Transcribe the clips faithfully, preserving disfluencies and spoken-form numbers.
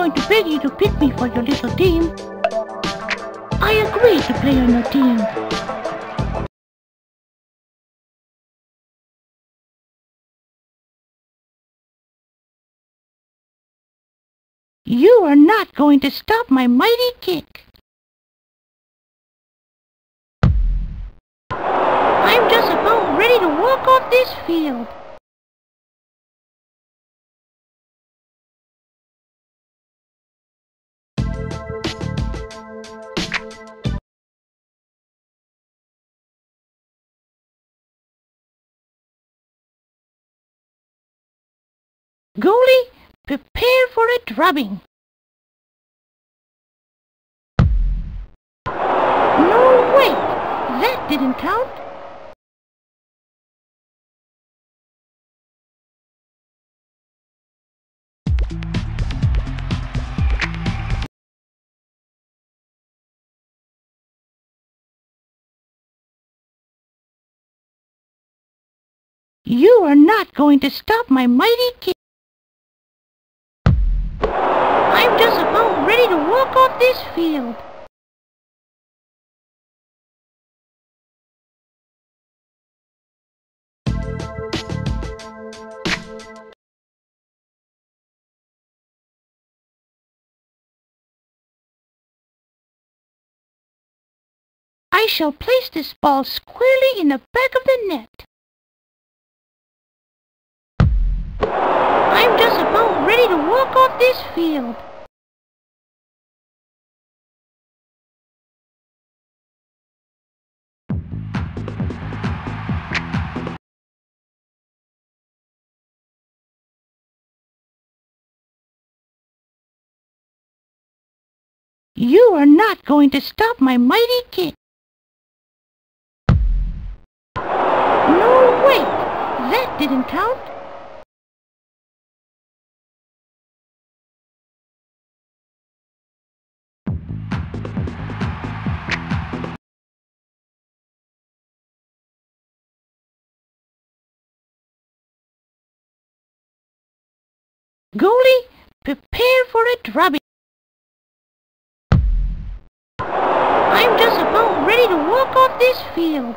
going to beg you to pick me for your little team. I agree to play on your team. You are not going to stop my mighty kick. I'm just about ready to walk off this field. Goalie, prepare for a drubbing. No, wait, that didn't count. You are not going to stop my mighty kick. I'm just about ready to walk off this field. I shall place this ball squarely in the back of the net. I'm just about ready to walk off this field. You are not going to stop my mighty kick. No, wait, that didn't count. Goalie, prepare for a drubbing. I'm just about ready to walk off this field.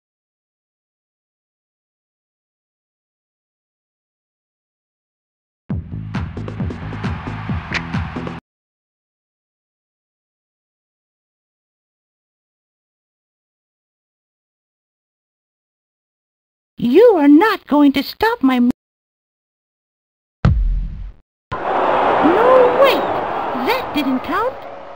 You are not going to stop my... No, wait, that didn't count.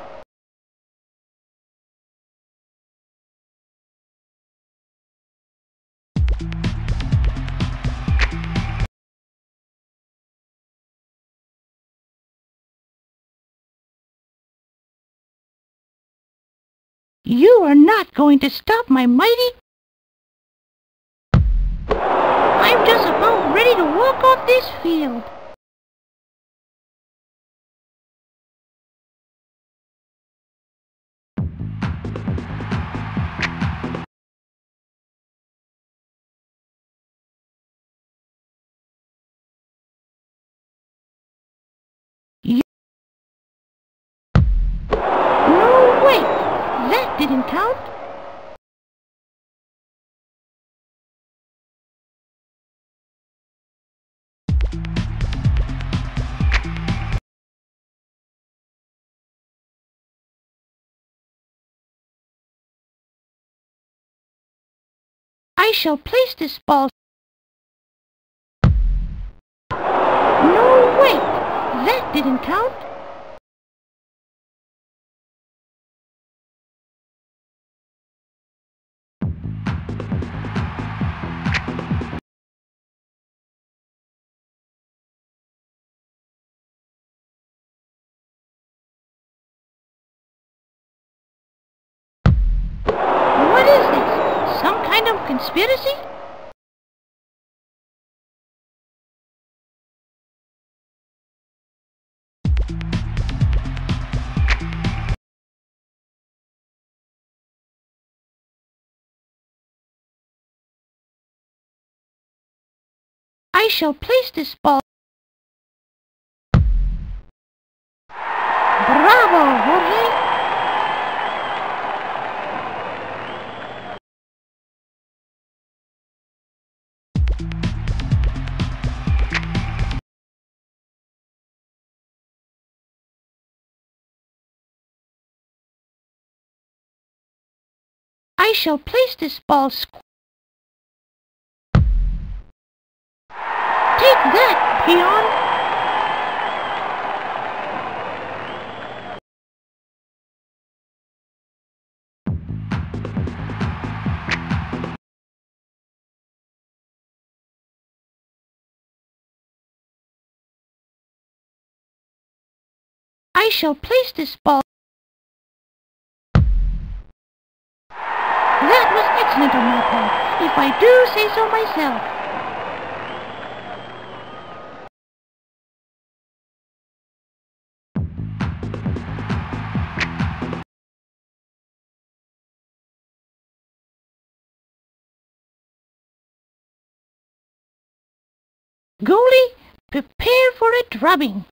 You are not going to stop my mighty... I'm just about ready to walk off this field. You... No, wait, that didn't count. I shall place this ball... No, wait, that didn't count. What is this? Some kind of conspiracy? I shall place this ball... Bravo, Jorge! I shall place this ball squ- Take that, peon! I shall place this ball. That was excellent on my part, if I do say so myself. Goalie, prepare for a drubbing.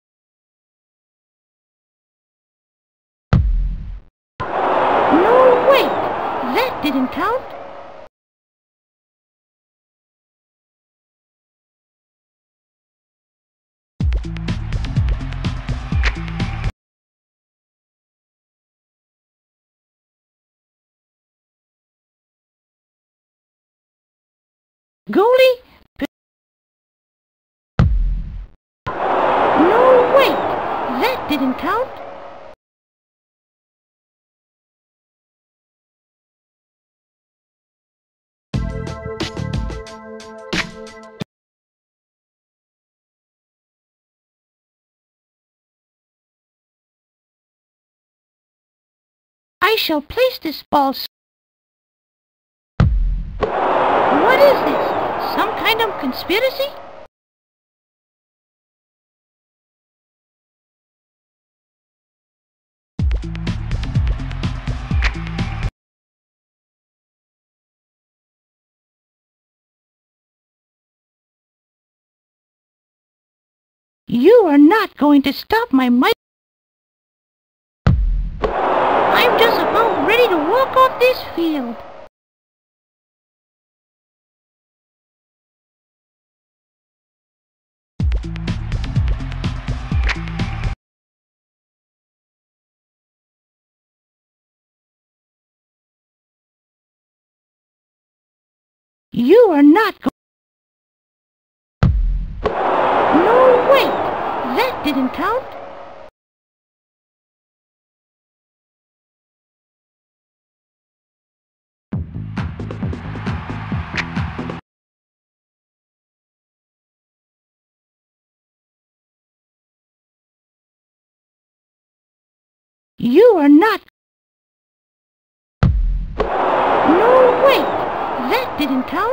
No, wait! That didn't count. Goalie, pre- No, wait! That didn't count. I shall place this ball. s- What is this? Some kind of conspiracy? You are not going to stop my might. I'm just about ready to walk off this field. You are not go- No, wait! That didn't count. You are not. No, wait! That didn't count.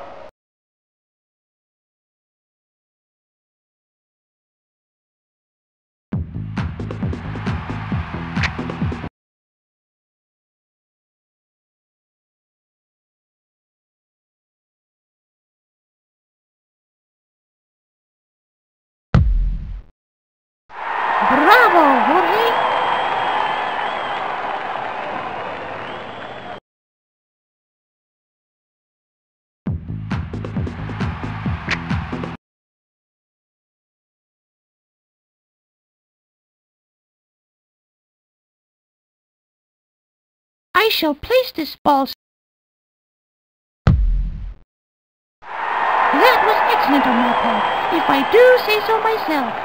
Bravo, Jorge! I shall place this ball. s- That was excellent on my part, if I do say so myself.